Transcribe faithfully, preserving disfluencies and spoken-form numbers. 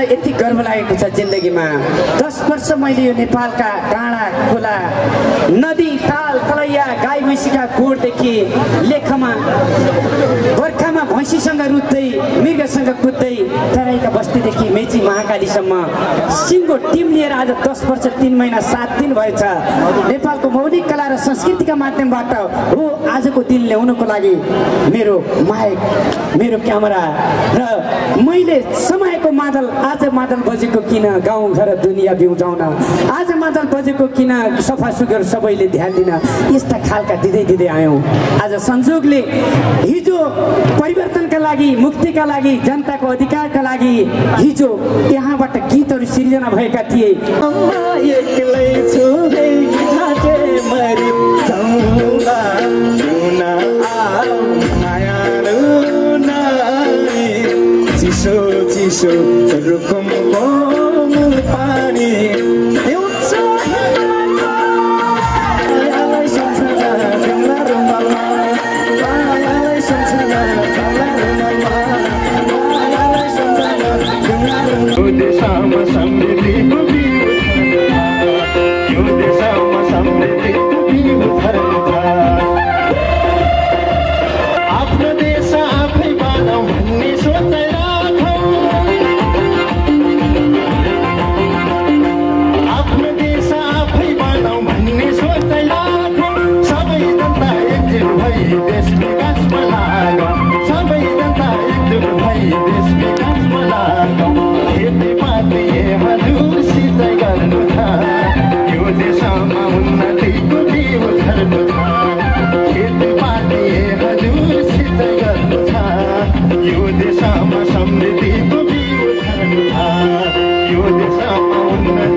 यति गर्व लागेको छ जिन्दगीमा। दस वर्ष मैले यो नेपालका डाँडा खोला नदी ताल तलैया गाई भैँसीका गोठदेखि लेखमा बर्खामा भैँसीसँग रुत्दै मृगसँग कुद्दै तराईका बस्तीदेखि मेची महाकालीसम्म सिङ्गो टिम लिएर आज दस वर्ष तीन महिना सात दिन भएछ। नेपालको मौलिक कला र संस्कृतिका माध्यमबाट हो आजको दिन ल्याउनको लागि मेरो माइक मेरो क्यामेरा र मैले समाएको मादल आज मादल बजेको किन गाउँघर दुनियाँ बिउजाउन, आज मादल बजेको किन सफा सुग्घर सबैले ध्यान दिन, यस्ता खालका दिँदै दिँदै आयौँ। आज संजोगले हिजो परिवर्तनका लागि मुक्तिका लागि जनताको अधिकारका लागि हिजो यहाँबाट गीतहरू सिर्जना भएका थिए। चिसो चिसो रुकुमको पानी एउटा देशमा समृद्धिको यो देशमा समृद्धिको आफ्नो देश आफै बनाऊ भन्ने सोचेर आफ्नो देश आफै बनाऊ भन्ने सोचेर सबै जनता एकजुट भई देश विकासमा लागौँ, सबै जनता एकजुट भई देश विकासमा लागौँ। खेतीपाती हजुर सिँचाइ गर्नु छ, यो देशमा उन्नतिको बिउ छर्नु छ। खेतीपाती हजुर सिँचाइ गर्नु छ, यो देशमा समृद्धिको बिउ छर्नु छ, यो देशमा उन्नति